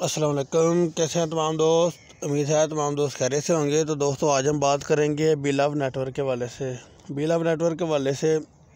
अस्सलाम वालेकुम। कैसे हैं तमाम दोस्त? उम्मीद है तमाम दोस्त खैरियत से होंगे। तो दोस्तों आज हम बात करेंगे बीलव नेटवर्क के वाले से। बीलव नेटवर्क के वाले से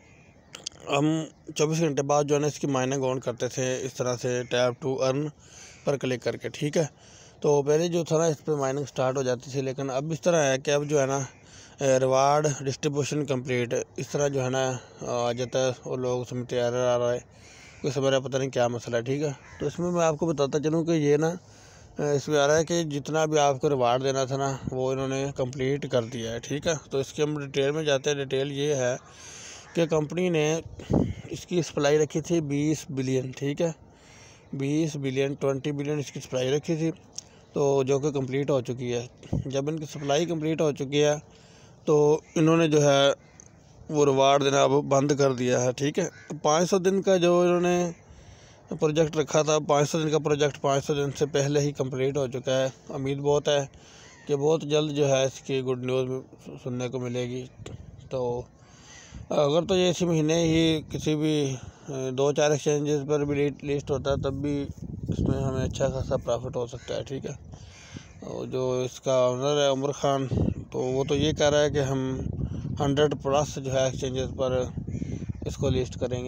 हम 24 घंटे बाद जो है ना इसकी माइनिंग ऑन करते थे, इस तरह से टैप टू अर्न पर क्लिक करके। ठीक है, तो पहले जो था ना इस पर माइनिंग स्टार्ट हो जाती थी, लेकिन अब इस तरह है कि अब जो है ना रिवार्ड डिस्ट्रीब्यूशन कंप्लीट इस तरह जो है ना आ जाता है और लोग समझते एरर आ रहा है, कोई समझ रहा है पता नहीं क्या मसला है। ठीक है, तो इसमें मैं आपको बताता चलूँ कि ये ना इसमें आ रहा है कि जितना भी आपको रिवार्ड देना था ना वो इन्होंने कंप्लीट कर दिया है। ठीक है, तो इसकी हम डिटेल में जाते हैं। डिटेल ये है कि कंपनी ने इसकी सप्लाई रखी थी 20 बिलियन। ठीक है, 20 बिलियन 20 बिलियन इसकी सप्लाई रखी थी, तो जो कि कंप्लीट हो चुकी है। जब इनकी सप्लाई कंप्लीट हो चुकी है तो इन्होंने जो है वो रिवार्ड देना अब बंद कर दिया है। ठीक है, तो 500 दिन का जो इन्होंने प्रोजेक्ट रखा था, 500 दिन का प्रोजेक्ट 500 दिन से पहले ही कंप्लीट हो चुका है। उम्मीद बहुत है कि बहुत जल्द जो है इसकी गुड न्यूज़ सुनने को मिलेगी। तो अगर तो ये इसी महीने ही किसी भी 2-4 एक्सचेंजेस पर भी लिस्ट होता है तब भी इसमें हमें अच्छा खासा प्रॉफिट हो सकता है। ठीक है, और जो इसका ओनर है उमर खान, तो वो तो ये कह रहा है कि हम 100+ जो है एक्सचेंजेस पर इसको लिस्ट करेंगे।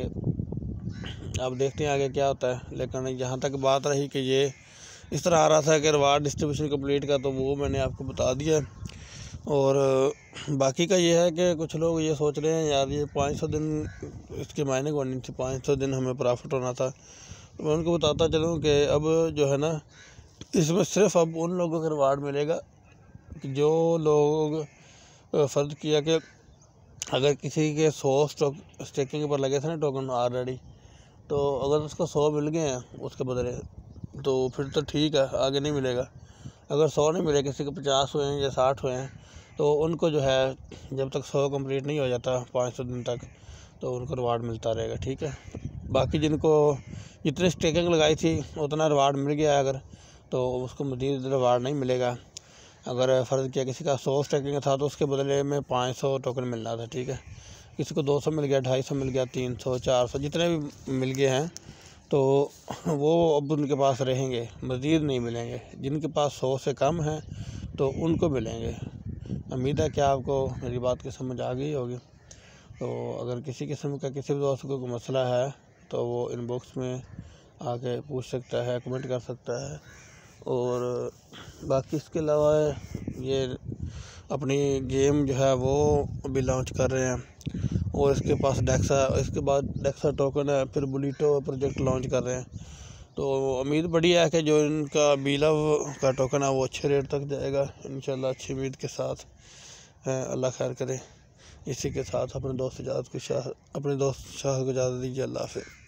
अब देखते हैं आगे क्या होता है। लेकिन जहाँ तक बात रही कि ये इस तरह आ रहा था कि रिवार्ड डिस्ट्रीब्यूशन कंप्लीट का, तो वो मैंने आपको बता दिया। और बाकी का ये है कि कुछ लोग ये सोच रहे हैं यार ये 500 दिन इसकी मायने होनी थी, 500 दिन हमें प्रॉफिट होना था। तो मैं उनको बताता चलूँ कि अब जो है ना इसमें सिर्फ अब उन लोगों को रिवार्ड मिलेगा कि जो लोग फ़र्ज़ किया कि अगर किसी के 100 स्टेकिंग पर लगे थे ना टोकन ऑलरेडी, तो अगर उसको 100 मिल गए हैं उसके बदले, तो फिर तो ठीक है, आगे नहीं मिलेगा। अगर 100 नहीं मिले, किसी को 50 हुए हैं या 60 हुए हैं, तो उनको जो है जब तक 100 कंप्लीट नहीं हो जाता 500 दिन तक, तो उनको रिवार्ड मिलता रहेगा। ठीक है, बाकी जिनको जितनी स्टेकिंग लगाई थी उतना रिवार्ड मिल गया है अगर, तो उसको मज़ीद रिवार्ड नहीं मिलेगा। अगर फ़र्ज़ किया किसी का 100 स्टेकिंग था तो उसके बदले में 500 टोकन मिलना था। ठीक है, किसी को 200 मिल गया, 250 मिल गया, 300 400 जितने भी मिल गए हैं, तो वो अब उनके पास रहेंगे, मज़ीद नहीं मिलेंगे। जिनके पास 100 से कम है तो उनको मिलेंगे। उम्मीद है कि आपको मेरी बात की समझ आ गई होगी। तो अगर किसी किस्म का किसी भी दोस्त को कोई मसला है तो वो इनबॉक्स में आके पूछ सकता है, कमेंट कर सकता है। और बाकी इसके अलावा ये अपनी गेम जो है वो अभी लॉन्च कर रहे हैं, और इसके पास इसके बाद डेक्सा टोकन है, फिर बुलीटो प्रोजेक्ट लॉन्च कर रहे हैं। तो उम्मीद बड़ी है कि जो इनका बीलव का टोकन है वो अच्छे रेट तक जाएगा इंशाल्लाह, अच्छी उम्मीद के साथ है। अल्लाह खैर करे। इसी के साथ अपने दोस्त शाह को इजाज़त दीजिए। अल्लाह हाफ़िज़।